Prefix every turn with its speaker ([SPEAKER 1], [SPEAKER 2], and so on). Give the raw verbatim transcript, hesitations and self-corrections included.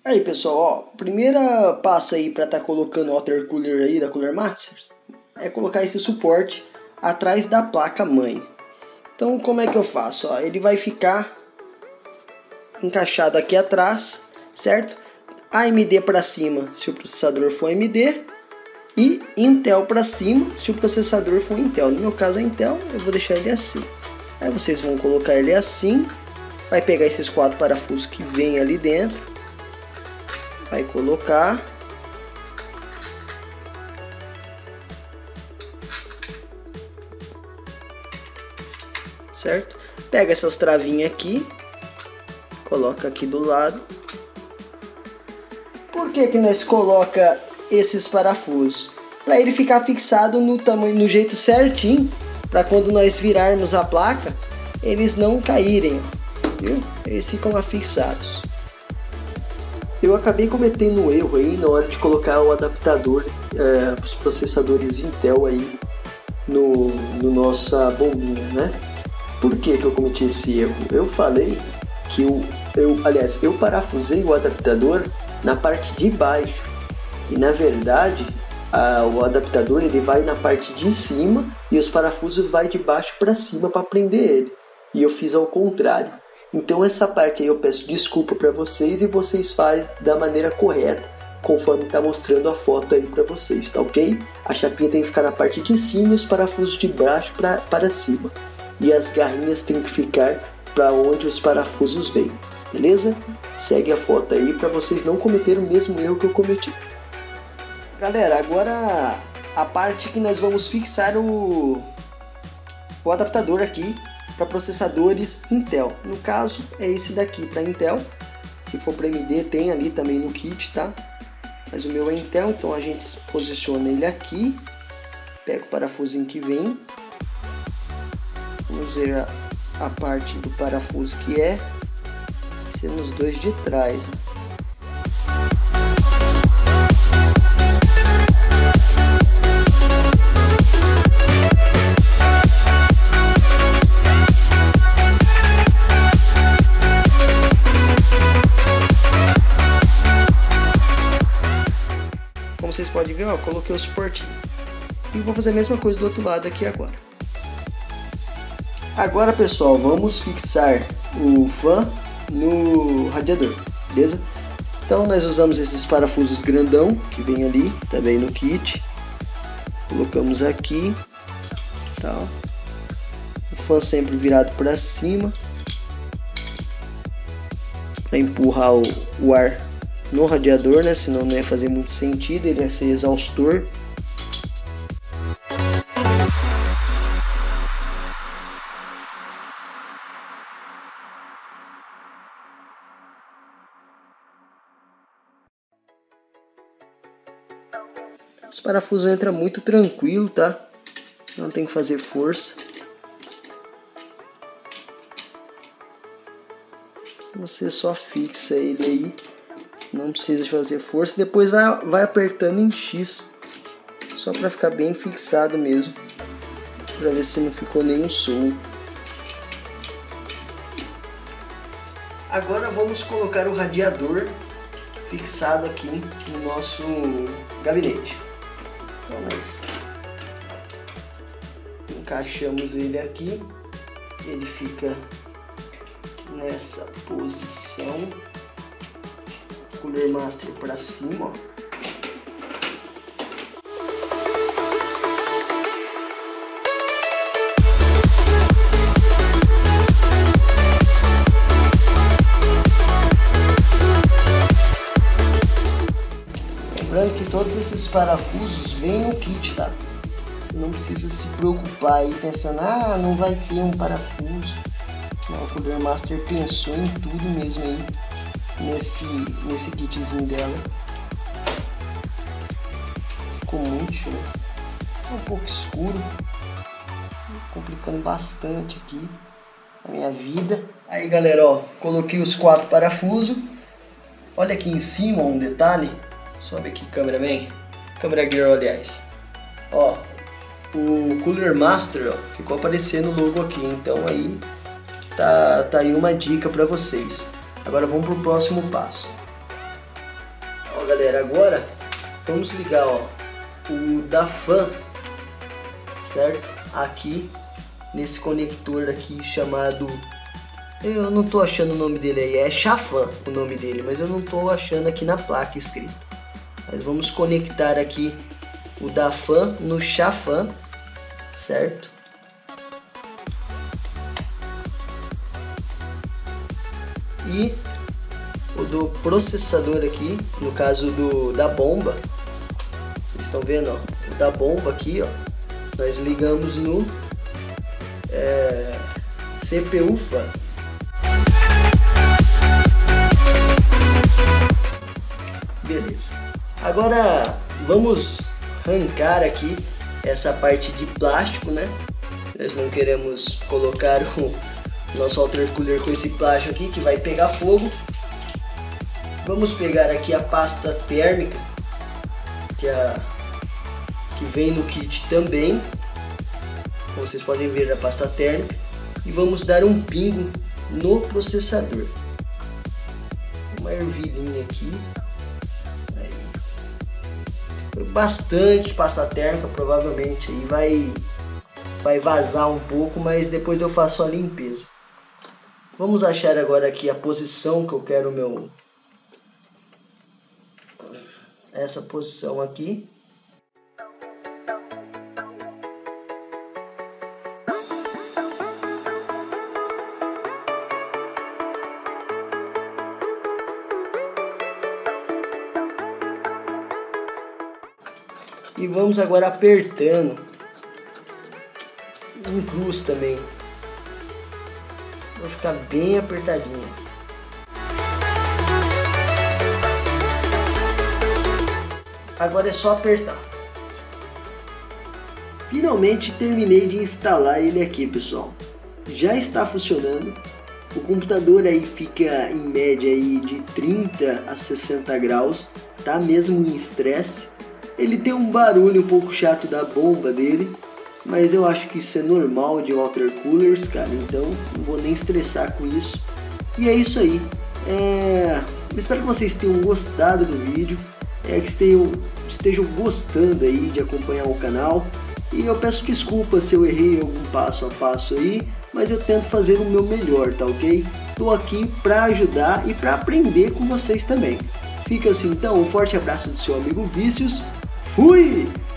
[SPEAKER 1] Aí pessoal, ó, primeira passo aí para estar tá colocando o water cooler aí da Cooler Masters é colocar esse suporte atrás da placa mãe. Então como é que eu faço? Ó, ele vai ficar encaixado aqui atrás, certo? A M D para cima se o processador for A M D e Intel para cima se o processador for Intel. No meu caso é Intel, eu vou deixar ele assim. Aí vocês vão colocar ele assim, vai pegar esses quatro parafusos que vem ali dentro, vai colocar, certo? Pega essas travinhas aqui, coloca aqui do lado. Por que que nós coloca esses parafusos? Para ele ficar fixado no tamanho, no jeito certinho, para quando nós virarmos a placa, eles não caírem, viu? Eles ficam lá fixados. Eu acabei cometendo um erro aí na hora de colocar o adaptador, é, os processadores Intel aí no, no nossa bombinha, né? Por que que eu cometi esse erro? Eu falei que eu, eu, aliás, eu parafusei o adaptador na parte de baixo e na verdade a, o adaptador ele vai na parte de cima e os parafusos vai de baixo para cima para prender ele. E eu fiz ao contrário. Então essa parte aí eu peço desculpa para vocês e vocês fazem da maneira correta, conforme está mostrando a foto aí para vocês, tá ok? A chapinha tem que ficar na parte de cima e os parafusos de baixo pra, para cima. E as garrinhas tem que ficar para onde os parafusos vêm, beleza? Segue a foto aí para vocês não cometerem o mesmo erro que eu cometi. Galera, agora a parte que nós vamos fixar o, o adaptador aqui para processadores Intel. No caso é esse daqui para Intel. Se for para A M D tem ali também no kit, tá? Mas o meu é Intel, então a gente posiciona ele aqui. Pega o parafusinho que vem. Vamos ver a, a parte do parafuso que é. Esse é nos dois de trás. Como vocês podem ver, ó, coloquei o suportinho. E vou fazer a mesma coisa do outro lado aqui agora. Agora, pessoal, vamos fixar o fã no radiador, beleza? Então nós usamos esses parafusos grandão que vem ali, também no kit. Colocamos aqui, tal. O fã sempre virado para cima, para empurrar o, o ar no radiador, né? Senão não ia fazer muito sentido, ele ia ser exaustor. Os parafusos entram muito tranquilo, tá? Não tem que fazer força. Você só fixa ele aí. Não precisa fazer força. Depois vai, vai apertando em X. Só para ficar bem fixado mesmo. Para ver se não ficou nenhum som. Agora vamos colocar o radiador fixado aqui no nosso gabinete. Então nós encaixamos ele aqui. Ele fica nessa posição. Cooler Master para cima, ó. Lembrando que todos esses parafusos vêm no kit, tá? Você não precisa se preocupar aí pensando, ah, não vai ter um parafuso. Não, o Cooler Master pensou em tudo mesmo aí. Nesse, nesse kitzinho dela. Ficou muito show. Um pouco escuro, complicando bastante aqui a minha vida. Aí galera, ó, coloquei os quatro parafusos. Olha aqui em cima um detalhe. Sobe aqui, câmera bem. Câmera Girl, aliás. Ó, o Cooler Master, ó, ficou aparecendo o logo aqui. Então aí tá, tá aí uma dica para vocês. Agora vamos para o próximo passo. Ó galera, agora vamos ligar ó, o da fan, certo? Aqui nesse conector aqui chamado, eu não tô achando o nome dele aí, é Chafan o nome dele, mas eu não tô achando aqui na placa escrito. Mas vamos conectar aqui o da fan no Chafan, certo? E o do processador aqui, no caso do da bomba, vocês estão vendo, ó, o da bomba aqui, ó, nós ligamos no é, C P U fan. Beleza. Agora vamos arrancar aqui essa parte de plástico, né? Nós não queremos colocar o nosso water cooler com esse plástico aqui que vai pegar fogo. Vamos pegar aqui a pasta térmica que, a, que vem no kit também, como vocês podem ver, a pasta térmica, e vamos dar um pingo no processador. Uma ervilhinha aqui. Aí. Foi bastante pasta térmica, provavelmente aí vai, vai vazar um pouco, mas depois eu faço a limpeza. Vamos achar agora aqui a posição que eu quero o meu... essa posição aqui. E vamos agora apertando em cruz também. Vai ficar bem apertadinho. Agora é só apertar. Finalmente terminei de instalar ele aqui, pessoal. Já está funcionando. O computador aí fica em média aí de trinta a sessenta graus, tá mesmo em estresse. Ele tem um barulho um pouco chato da bomba dele, mas eu acho que isso é normal de water coolers, cara, então não vou nem estressar com isso. E é isso aí. É... Eu espero que vocês tenham gostado do vídeo, é, que estejam, estejam gostando aí de acompanhar o canal. E eu peço desculpas se eu errei algum passo a passo aí, mas eu tento fazer o meu melhor, tá ok? Tô aqui para ajudar e para aprender com vocês também. Fica assim então, um forte abraço do seu amigo Vícios. Fui!